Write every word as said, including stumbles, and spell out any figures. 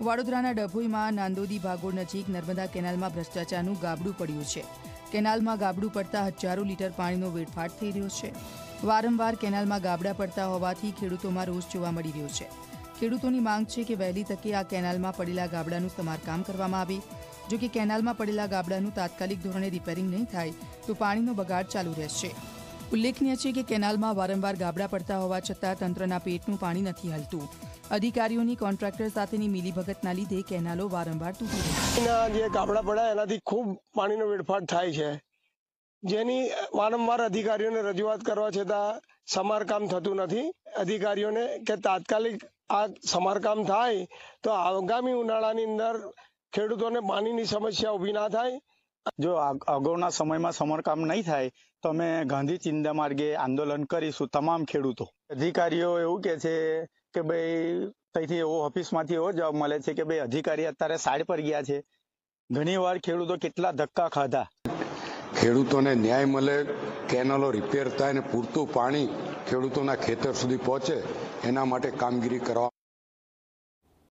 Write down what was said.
વડોદરાના ડભોઈમાં નાંદોદી ભાગોળ નજીક નર્મદા કેનાલમાં ભ્રષ્ટાચારનું ગાબડું પડ્યું છે। કેનાલમાં ગાબડું પડતા હજારો લીટર પાણીનો વેડફાટ થઈ રહ્યો છે। વારંવાર કેનાલમાં ગાબડા પડતા હોવાથી ખેડૂતોમાં રોષ જોવા મળી રહ્યો છે। ખેડૂતોની માંગ છે કે વહેલી તકે આ કેનાલમાં પડેલા ગાબડાનું સમારકામ કરવામાં આવે। જો કે કેનાલમાં પડેલા ગાબડાનું તાત્કાલિક ધોરણે રિપેરિંગ નહીં થાય તો પાણીનો બગાડ ચાલુ રહેશે। ઉલ્લેખનીય છે કે કેનાલમાં વારંવાર ગાબડા પડતા હોવા છતાં તંત્રના પેટનું પાણી નથી હલતું। અધિકારીઓની કોન્ટ્રાક્ટર સાથેની મિલીભગતના લીધે કેનાલો વારંવાર તૂટી રહી છે। જે ગાબડા પડ્યા એનાથી ખૂબ પાણીનો વેડફાટ થાય છે, જેની વારંવાર અધિકારીઓને રજૂઆત કરવા છતાં સમારકામ થતું નથી। અધિકારીઓને કે તાત્કાલિક આ સમારકામ થાય તો આગામી ઉનાળાની અંદર ખેડૂતોને પાણીની સમસ્યા ઊભી ના થાય। જો અગાઉના સમયમાં સમારકામ નહીં થાય તો અમે ગાંધી ચિંતા માર્ગે આંદોલન કરીશું તમામ ખેડૂતો। અધિકારીઓ એવું કે છે કે ભાઈ ત્યાંથી એવો ઓફિસમાંથી એવો જવાબ મળે છે કે ભાઈ અધિકારી અત્યારે સાઈડ પર ગયા છે। ઘણી વાર ખેડૂતો કેટલા ધક્કા ખાધા। ખેડૂતોને ન્યાય મળે, કેનાલો રિપેર થાય અને પૂરતું પાણી ખેડૂતોના ખેતર સુધી પહોંચે એના માટે કામગીરી કરવા